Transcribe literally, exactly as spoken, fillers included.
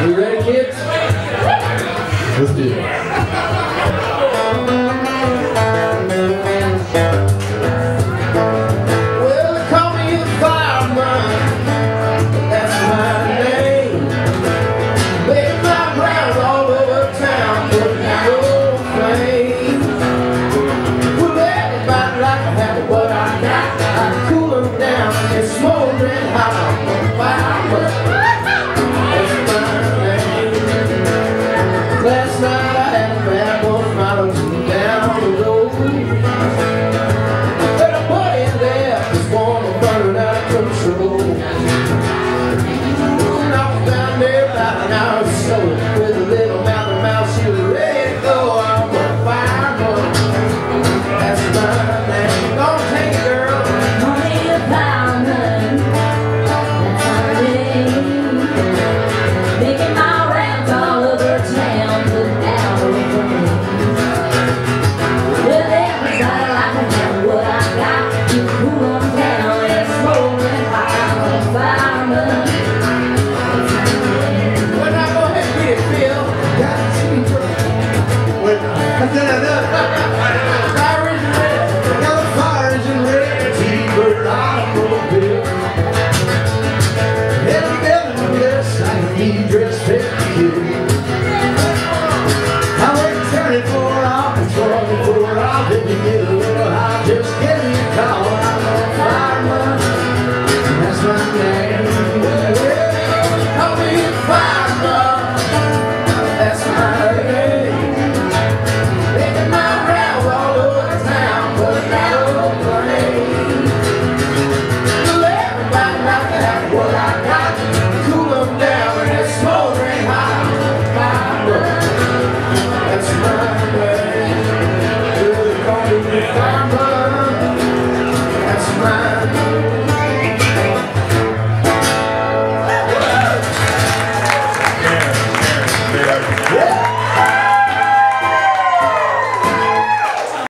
You ready, kids? Let's do it. Well, they call me the Fireman, that's my name. Making my rounds all over town, putting out old flame. Well, everybody like to have what I got. I cool them down, it's smoldering hot. I'm a fireman. Last night I had a bad one miles down the road. But a buddy there was one burning out of control. And I was down there about an hour or so with a little mouth and mouth. She was ready to go. I'm a fireman. That's my name. Gonna take it, girl. Gonna be a fireman. That's my name. Making my rounds all over town. That's mine.